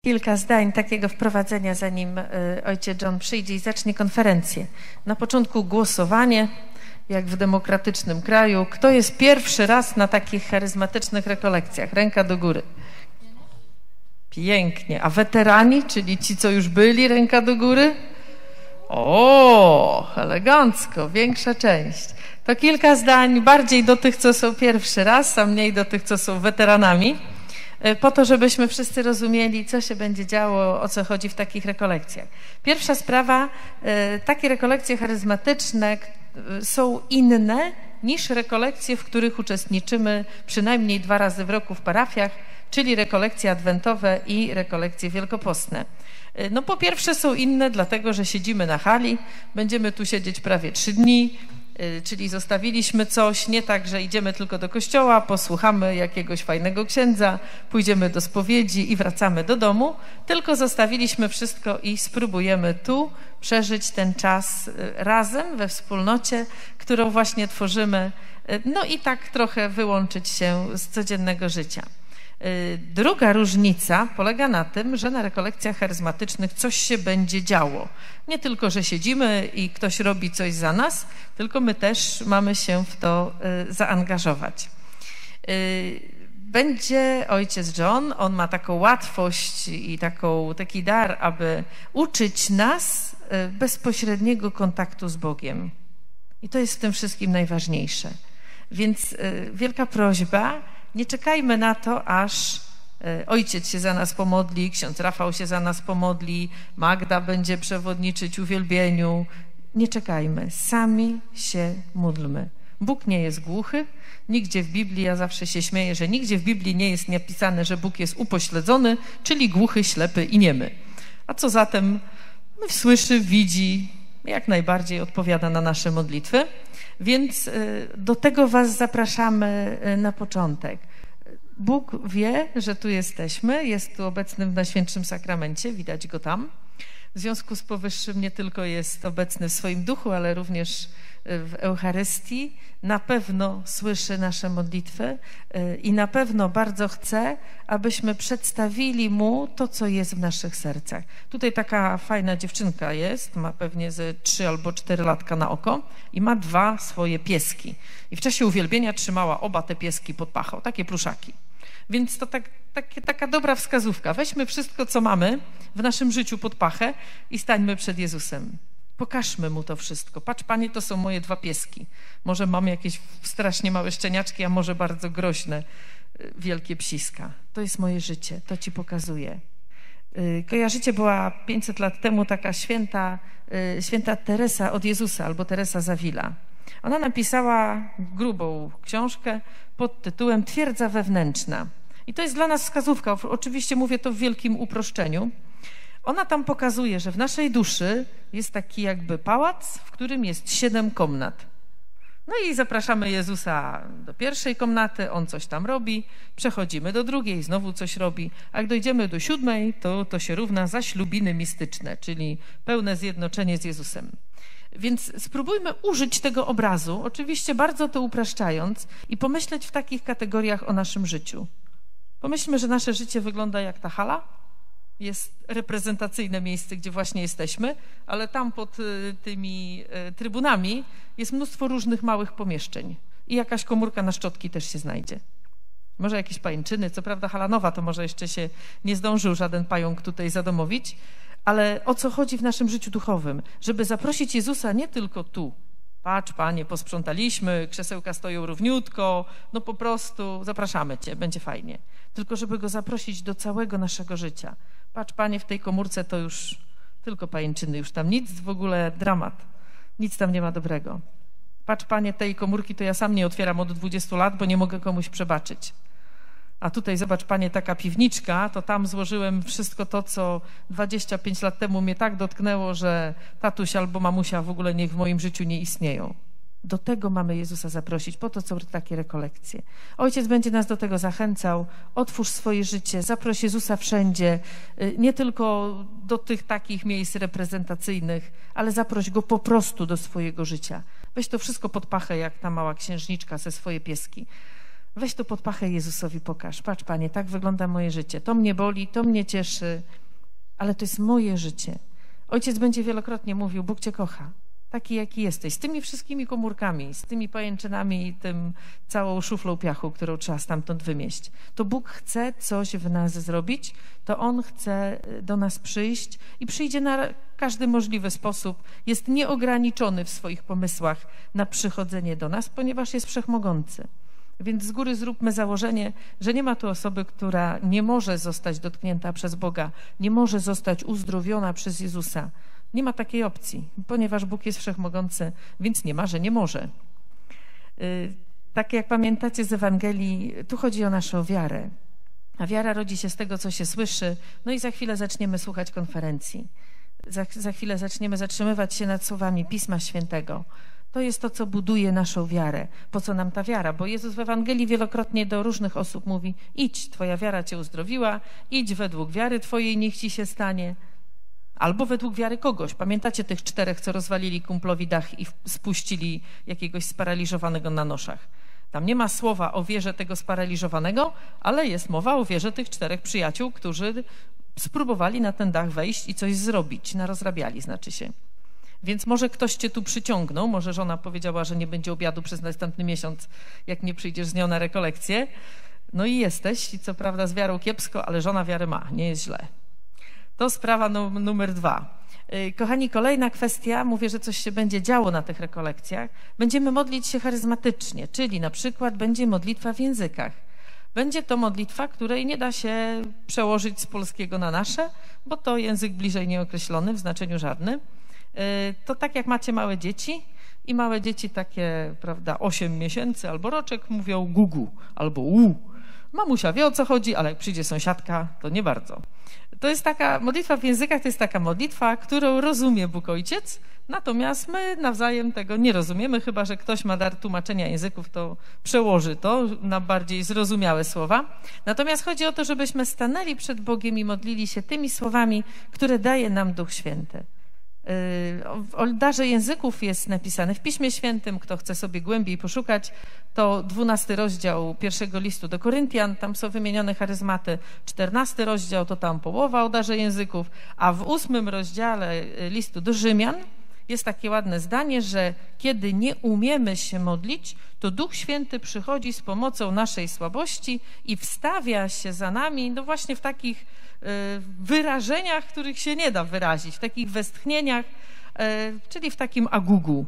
Kilka zdań takiego wprowadzenia, zanim ojciec John przyjdzie i zacznie konferencję. Na początku głosowanie, jak w demokratycznym kraju. Kto jest pierwszy raz na takich charyzmatycznych rekolekcjach? Ręka do góry. Pięknie. A weterani, czyli ci, co już byli, ręka do góry? O, elegancko, większa część. To kilka zdań bardziej do tych, co są pierwszy raz, a mniej do tych, co są weteranami, po to, żebyśmy wszyscy rozumieli, co się będzie działo, o co chodzi w takich rekolekcjach. Pierwsza sprawa, takie rekolekcje charyzmatyczne są inne niż rekolekcje, w których uczestniczymy przynajmniej 2 razy w roku w parafiach, czyli rekolekcje adwentowe i rekolekcje wielkopostne. No po pierwsze są inne, dlatego że siedzimy na hali, będziemy tu siedzieć prawie 3 dni, czyli zostawiliśmy coś, nie tak, że idziemy tylko do kościoła, posłuchamy jakiegoś fajnego księdza, pójdziemy do spowiedzi i wracamy do domu, tylko zostawiliśmy wszystko i spróbujemy tu przeżyć ten czas razem, we wspólnocie, którą właśnie tworzymy, no i tak trochę wyłączyć się z codziennego życia. Druga różnica polega na tym, że na rekolekcjach charyzmatycznych coś się będzie działo. Nie tylko, że siedzimy i ktoś robi coś za nas, tylko my też mamy się w to zaangażować. Będzie ojciec John, on ma taką łatwość i taki dar, aby uczyć nas bezpośredniego kontaktu z Bogiem. I to jest w tym wszystkim najważniejsze. Więc wielka prośba, nie czekajmy na to, aż ojciec się za nas pomodli, ksiądz Rafał się za nas pomodli, Magda będzie przewodniczyć uwielbieniu. Nie czekajmy, sami się módlmy. Bóg nie jest głuchy, nigdzie w Biblii, ja zawsze się śmieję, że nigdzie w Biblii nie jest napisane, że Bóg jest upośledzony, czyli głuchy, ślepy i niemy. A co zatem? Słyszy, widzi, jak najbardziej odpowiada na nasze modlitwy. Więc do tego was zapraszamy na początek. Bóg wie, że tu jesteśmy, jest tu obecny w Najświętszym Sakramencie, widać go tam. W związku z powyższym nie tylko jest obecny w swoim duchu, ale również w Eucharystii. Na pewno słyszy nasze modlitwy i na pewno bardzo chce, abyśmy przedstawili Mu to, co jest w naszych sercach. Tutaj taka fajna dziewczynka jest, ma pewnie ze 3 albo 4 latka na oko i ma 2 swoje pieski. I w czasie uwielbienia trzymała oba te pieski pod pachą, takie pluszaki. Więc to taka dobra wskazówka. Weźmy wszystko, co mamy w naszym życiu pod pachę i stańmy przed Jezusem. Pokażmy Mu to wszystko. Patrz, Panie, to są moje 2 pieski. Może mam jakieś strasznie małe szczeniaczki, a może bardzo groźne, wielkie psiska. To jest moje życie, to Ci pokazuję. Kojarzycie, była 500 lat temu taka święta Teresa od Jezusa, albo Teresa z Avila. Ona napisała grubą książkę pod tytułem Twierdza wewnętrzna. I to jest dla nas wskazówka. Oczywiście mówię to w wielkim uproszczeniu. Ona tam pokazuje, że w naszej duszy jest taki jakby pałac, w którym jest 7 komnat. No i zapraszamy Jezusa do pierwszej komnaty, On coś tam robi, przechodzimy do drugiej, znowu coś robi, a jak dojdziemy do 7, to się równa zaślubiny mistyczne, czyli pełne zjednoczenie z Jezusem. Więc spróbujmy użyć tego obrazu, oczywiście bardzo to upraszczając, i pomyśleć w takich kategoriach o naszym życiu. Pomyślmy, że nasze życie wygląda jak ta hala. Jest reprezentacyjne miejsce, gdzie właśnie jesteśmy, ale tam pod tymi trybunami jest mnóstwo różnych małych pomieszczeń i jakaś komórka na szczotki też się znajdzie. Może jakieś pajęczyny, co prawda hala nowa, to może jeszcze się nie zdążył żaden pająk tutaj zadomowić, ale o co chodzi w naszym życiu duchowym? Żeby zaprosić Jezusa nie tylko tu. Patrz, Panie, posprzątaliśmy, krzesełka stoją równiutko, no po prostu zapraszamy Cię, będzie fajnie. Tylko żeby Go zaprosić do całego naszego życia. Patrz, Panie, w tej komórce to już tylko pajęczyny, już tam nic, w ogóle dramat, nic tam nie ma dobrego. Patrz, Panie, tej komórki to ja sam nie otwieram od 20 lat, bo nie mogę komuś przebaczyć. A tutaj zobacz, Panie, taka piwniczka, to tam złożyłem wszystko to, co 25 lat temu mnie tak dotknęło, że tatuś albo mamusia w ogóle niech w moim życiu nie istnieją. Do tego mamy Jezusa zaprosić, po to są takie rekolekcje. Ojciec będzie nas do tego zachęcał. Otwórz swoje życie, zaproś Jezusa wszędzie, nie tylko do tych takich miejsc reprezentacyjnych, ale zaproś Go po prostu do swojego życia. Weź to wszystko pod pachę, jak ta mała księżniczka ze swoje pieski. Weź to pod pachę Jezusowi, pokaż. Patrz, Panie, tak wygląda moje życie. To mnie boli, to mnie cieszy. ale to jest moje życie. Ojciec będzie wielokrotnie mówił, Bóg cię kocha, taki jaki jesteś, z tymi wszystkimi komórkami, z tymi pajęczynami i tym całą szuflą piachu, którą trzeba stamtąd wymieść. To Bóg chce coś w nas zrobić, to On chce do nas przyjść i przyjdzie na każdy możliwy sposób. Jest nieograniczony w swoich pomysłach na przychodzenie do nas, ponieważ jest wszechmogący. Więc z góry zróbmy założenie, że nie ma tu osoby, która nie może zostać dotknięta przez Boga, nie może zostać uzdrowiona przez Jezusa. Nie ma takiej opcji, ponieważ Bóg jest wszechmogący, więc nie ma, że nie może. Tak jak pamiętacie z Ewangelii, tu chodzi o naszą wiarę. A wiara rodzi się z tego, co się słyszy, no i za chwilę zaczniemy słuchać konferencji. Za chwilę zaczniemy zatrzymywać się nad słowami Pisma Świętego. To jest to, co buduje naszą wiarę. Po co nam ta wiara? Bo Jezus w Ewangelii wielokrotnie do różnych osób mówi: idź, twoja wiara cię uzdrowiła, idź według wiary twojej, niech ci się stanie. Albo według wiary kogoś. Pamiętacie tych 4, co rozwalili kumplowi dach i spuścili jakiegoś sparaliżowanego na noszach? Tam nie ma słowa o wierze tego sparaliżowanego, ale jest mowa o wierze tych 4 przyjaciół, którzy spróbowali na ten dach wejść i coś zrobić. Narozrabiali, znaczy się. Więc może ktoś cię tu przyciągnął, może żona powiedziała, że nie będzie obiadu przez następny miesiąc, jak nie przyjdziesz z nią na rekolekcję. No i jesteś, i co prawda z wiarą kiepsko, ale żona wiary ma, nie jest źle. To sprawa numer 2. Kochani, kolejna kwestia, mówię, że coś się będzie działo na tych rekolekcjach. Będziemy modlić się charyzmatycznie, czyli na przykład będzie modlitwa w językach. Będzie to modlitwa, której nie da się przełożyć z polskiego na nasze, bo to język bliżej nieokreślony, w znaczeniu żadnym. To tak jak macie małe dzieci i małe dzieci takie, prawda, 8 miesięcy albo roczek mówią gugu albo u. Mamusia wie, o co chodzi, ale jak przyjdzie sąsiadka, to nie bardzo. To jest taka modlitwa w językach, to jest taka modlitwa, którą rozumie Bóg Ojciec, natomiast my nawzajem tego nie rozumiemy, chyba że ktoś ma dar tłumaczenia języków, to przełoży to na bardziej zrozumiałe słowa. Natomiast chodzi o to, żebyśmy stanęli przed Bogiem i modlili się tymi słowami, które daje nam Duch Święty. O darze języków jest napisane w Piśmie Świętym. Kto chce sobie głębiej poszukać, to 12 rozdział 1 listu do Koryntian, tam są wymienione charyzmaty. 14 rozdział to tam połowa o darze języków, a w 8 rozdziale listu do Rzymian jest takie ładne zdanie, że kiedy nie umiemy się modlić, to Duch Święty przychodzi z pomocą naszej słabości i wstawia się za nami, no właśnie w takich wyrażeniach, których się nie da wyrazić, w takich westchnieniach, czyli w takim agugu.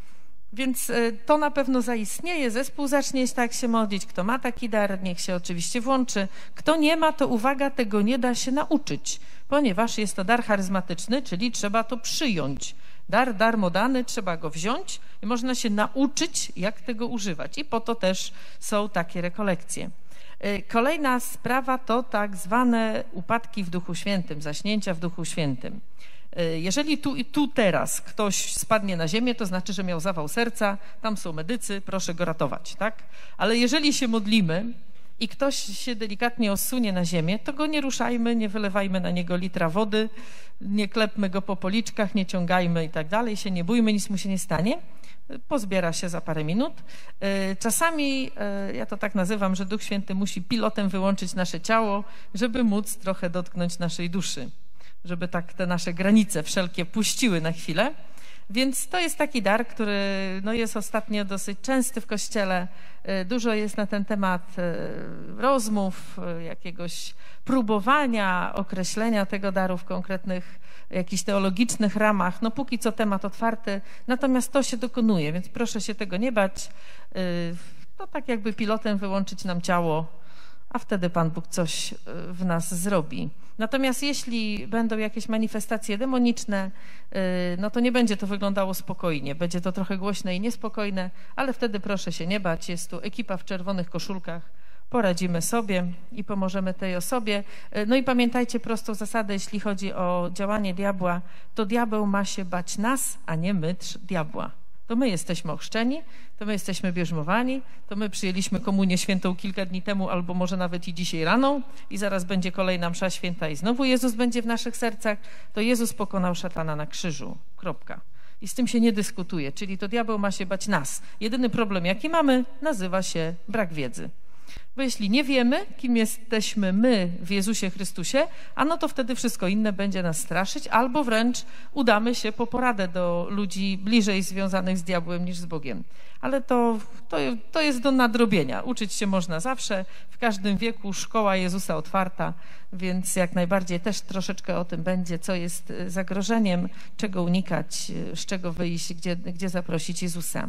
Więc to na pewno zaistnieje, zespół zacznie tak się modlić. Kto ma taki dar, niech się oczywiście włączy. Kto nie ma, to uwaga, tego nie da się nauczyć, ponieważ jest to dar charyzmatyczny, czyli trzeba to przyjąć. Dar darmo dany, trzeba go wziąć i można się nauczyć, jak tego używać. I po to też są takie rekolekcje. Kolejna sprawa to tak zwane upadki w Duchu Świętym, zaśnięcia w Duchu Świętym. Jeżeli tu i tu teraz ktoś spadnie na ziemię, to znaczy, że miał zawał serca, tam są medycy, proszę go ratować, tak? Ale jeżeli się modlimy i ktoś się delikatnie osunie na ziemię, to go nie ruszajmy, nie wylewajmy na niego litra wody, nie klepmy go po policzkach, nie ciągajmy i tak dalej, się nie bójmy, nic mu się nie stanie. Pozbiera się za parę minut. Czasami, ja to tak nazywam, że Duch Święty musi pilotem wyłączyć nasze ciało, żeby móc trochę dotknąć naszej duszy, żeby tak te nasze granice wszelkie puściły na chwilę. Więc to jest taki dar, który no, jest ostatnio dosyć częsty w Kościele. Dużo jest na ten temat rozmów, jakiegoś próbowania określenia tego daru w konkretnych, jakichś teologicznych ramach. No póki co temat otwarty, natomiast to się dokonuje, więc proszę się tego nie bać. To tak jakby pilotem wyłączyć nam ciało, a wtedy Pan Bóg coś w nas zrobi. Natomiast jeśli będą jakieś manifestacje demoniczne, no to nie będzie to wyglądało spokojnie. Będzie to trochę głośne i niespokojne, ale wtedy proszę się nie bać. Jest tu ekipa w czerwonych koszulkach. Poradzimy sobie i pomożemy tej osobie. No i pamiętajcie prostą zasadę, jeśli chodzi o działanie diabła, to diabeł ma się bać nas, a nie my diabła. To my jesteśmy ochrzczeni, to my jesteśmy bierzmowani, to my przyjęliśmy komunię świętą kilka dni temu, albo może nawet i dzisiaj rano i zaraz będzie kolejna msza święta i znowu Jezus będzie w naszych sercach. To Jezus pokonał szatana na krzyżu. Kropka. I z tym się nie dyskutuje, czyli to diabeł ma się bać nas. Jedyny problem, jaki mamy, nazywa się brak wiedzy. Bo jeśli nie wiemy, kim jesteśmy my w Jezusie Chrystusie, a no to wtedy wszystko inne będzie nas straszyć, albo wręcz udamy się po poradę do ludzi bliżej związanych z diabłem niż z Bogiem. Ale to jest do nadrobienia. Uczyć się można zawsze, w każdym wieku, szkoła Jezusa otwarta, więc jak najbardziej też troszeczkę o tym będzie, co jest zagrożeniem, czego unikać, z czego wyjść, gdzie zaprosić Jezusa.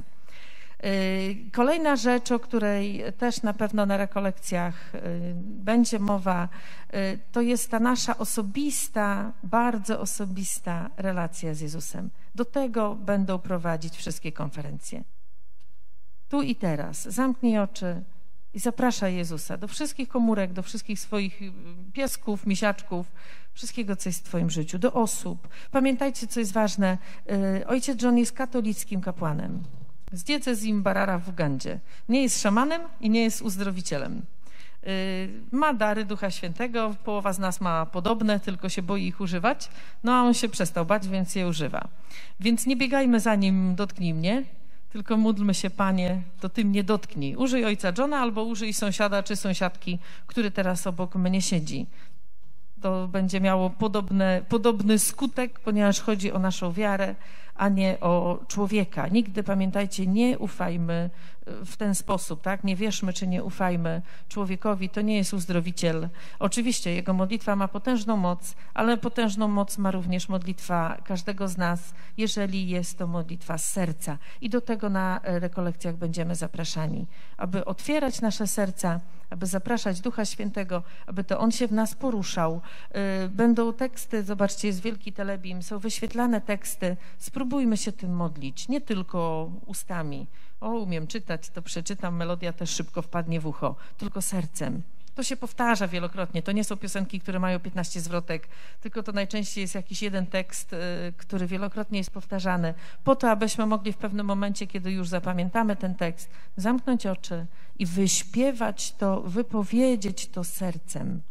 Kolejna rzecz, o której też na pewno na rekolekcjach będzie mowa, to jest ta nasza osobista, bardzo osobista relacja z Jezusem. Do tego będą prowadzić wszystkie konferencje. Tu i teraz. Zamknij oczy i zapraszaj Jezusa do wszystkich komórek, do wszystkich swoich piesków, misiaczków, wszystkiego, co jest w twoim życiu, do osób. Pamiętajcie, co jest ważne. Ojciec John jest katolickim kapłanem z diecezji Mbarara w Ugandzie. Nie jest szamanem i nie jest uzdrowicielem. Ma dary Ducha Świętego, połowa z nas ma podobne, tylko się boi ich używać, no a on się przestał bać, więc je używa. Więc nie biegajmy za nim, dotknij mnie, tylko módlmy się, Panie, to Ty mnie dotknij. Użyj ojca Johna albo użyj sąsiada czy sąsiadki, który teraz obok mnie siedzi. To będzie miało podobny skutek, ponieważ chodzi o naszą wiarę, a nie o człowieka. Nigdy, pamiętajcie, nie ufajmy w ten sposób, tak? Nie wierzmy, czy nie ufajmy człowiekowi. To nie jest uzdrowiciel. Oczywiście jego modlitwa ma potężną moc, ale potężną moc ma również modlitwa każdego z nas, jeżeli jest to modlitwa z serca. I do tego na rekolekcjach będziemy zapraszani, aby otwierać nasze serca, aby zapraszać Ducha Świętego, aby to On się w nas poruszał. Będą teksty, zobaczcie, jest wielki telebim, są wyświetlane teksty. Spróbujmy się tym modlić, nie tylko ustami. O, umiem czytać, to przeczytam, melodia też szybko wpadnie w ucho, tylko sercem. To się powtarza wielokrotnie. To nie są piosenki, które mają 15 zwrotek, tylko to najczęściej jest jakiś jeden tekst, który wielokrotnie jest powtarzany, po to, abyśmy mogli w pewnym momencie, kiedy już zapamiętamy ten tekst, zamknąć oczy i wyśpiewać to, wypowiedzieć to sercem.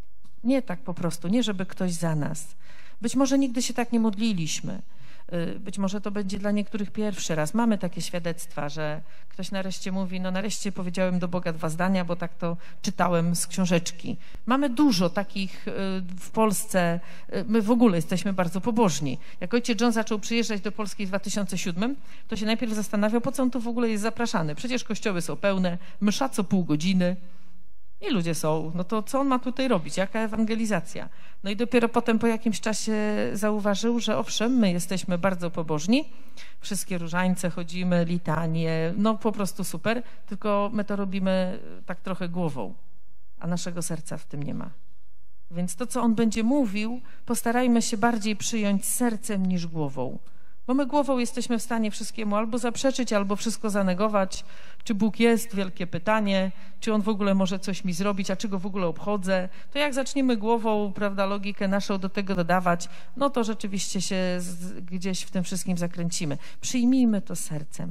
Nie tak po prostu, nie żeby ktoś za nas. Być może nigdy się tak nie modliliśmy. Być może to będzie dla niektórych pierwszy raz. Mamy takie świadectwa, że ktoś nareszcie mówi, no nareszcie powiedziałem do Boga 2 zdania, bo tak to czytałem z książeczki. Mamy dużo takich w Polsce. My w ogóle jesteśmy bardzo pobożni. Jak ojciec John zaczął przyjeżdżać do Polski w 2007, to się najpierw zastanawiał, po co on tu w ogóle jest zapraszany. Przecież kościoły są pełne, msza co pół godziny. I ludzie są, no to co on ma tutaj robić? Jaka ewangelizacja? No i dopiero potem po jakimś czasie zauważył, że owszem, my jesteśmy bardzo pobożni, wszystkie różańce chodzimy, litanie, no po prostu super, tylko my to robimy tak trochę głową, a naszego serca w tym nie ma. Więc to, co on będzie mówił, postarajmy się bardziej przyjąć sercem niż głową. Bo my głową jesteśmy w stanie wszystkiemu albo zaprzeczyć, albo wszystko zanegować. Czy Bóg jest? Wielkie pytanie. Czy On w ogóle może coś mi zrobić? A czy Go w ogóle obchodzę? To jak zaczniemy głową, prawda, logikę naszą do tego dodawać, no to rzeczywiście się gdzieś w tym wszystkim zakręcimy. Przyjmijmy to sercem.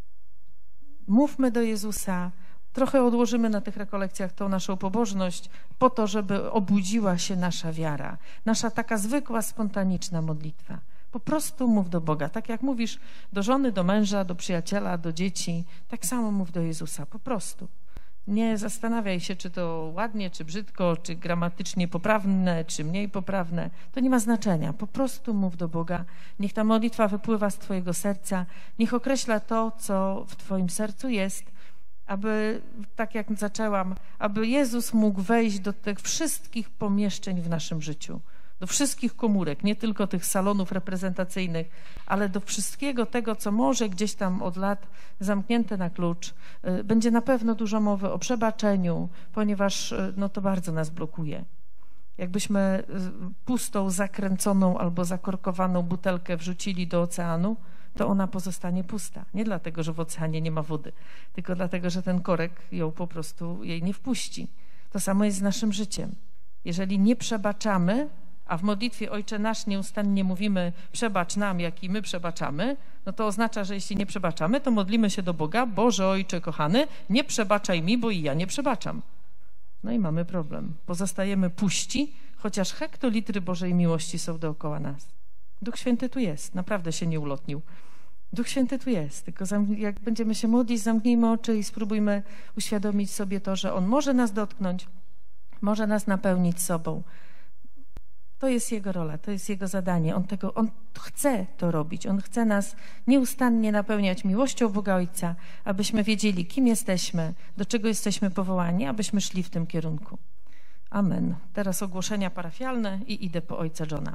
Mówmy do Jezusa. Trochę odłożymy na tych rekolekcjach tą naszą pobożność po to, żeby obudziła się nasza wiara. Nasza taka zwykła, spontaniczna modlitwa. Po prostu mów do Boga. Tak jak mówisz do żony, do męża, do przyjaciela, do dzieci, tak samo mów do Jezusa. Po prostu. Nie zastanawiaj się, czy to ładnie, czy brzydko, czy gramatycznie poprawne, czy mniej poprawne. To nie ma znaczenia. Po prostu mów do Boga. Niech ta modlitwa wypływa z twojego serca. Niech określa to, co w twoim sercu jest, aby, tak jak zaczęłam, aby Jezus mógł wejść do tych wszystkich pomieszczeń w naszym życiu. Do wszystkich komórek, nie tylko tych salonów reprezentacyjnych, ale do wszystkiego tego, co może gdzieś tam od lat zamknięte na klucz. Będzie na pewno dużo mowy o przebaczeniu, ponieważ no, to bardzo nas blokuje. Jakbyśmy pustą, zakręconą albo zakorkowaną butelkę wrzucili do oceanu, to ona pozostanie pusta. Nie dlatego, że w oceanie nie ma wody, tylko dlatego, że ten korek ją po prostu jej nie wpuści. To samo jest z naszym życiem. Jeżeli nie przebaczamy, a w modlitwie Ojcze Nasz nieustannie mówimy przebacz nam, jak i my przebaczamy, no to oznacza, że jeśli nie przebaczamy, to modlimy się do Boga, Boże Ojcze kochany, nie przebaczaj mi, bo i ja nie przebaczam. No i mamy problem. Pozostajemy puści, chociaż hektolitry Bożej miłości są dookoła nas. Duch Święty tu jest, naprawdę się nie ulotnił. Duch Święty tu jest, tylko jak będziemy się modlić, zamknijmy oczy i spróbujmy uświadomić sobie to, że On może nas dotknąć, może nas napełnić sobą. To jest Jego rola, to jest Jego zadanie. On chce to robić. On chce nas nieustannie napełniać miłością Boga Ojca, abyśmy wiedzieli, kim jesteśmy, do czego jesteśmy powołani, abyśmy szli w tym kierunku. Amen. Teraz ogłoszenia parafialne i idę po ojca Johna.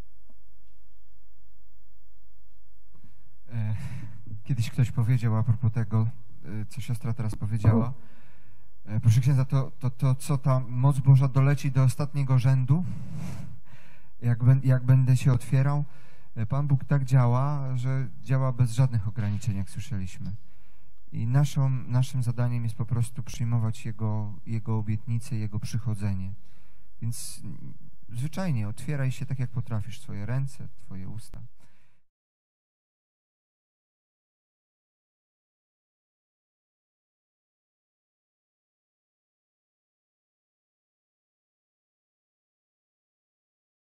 Kiedyś ktoś powiedział a propos tego, co siostra teraz powiedziała. Proszę księdza, to co ta moc Boża doleci do ostatniego rzędu, jak będę się otwierał. Pan Bóg tak działa, że działa bez żadnych ograniczeń, jak słyszeliśmy. I naszym zadaniem jest po prostu przyjmować Jego obietnice, Jego przychodzenie. Więc zwyczajnie otwieraj się tak, jak potrafisz, swoje ręce, twoje usta.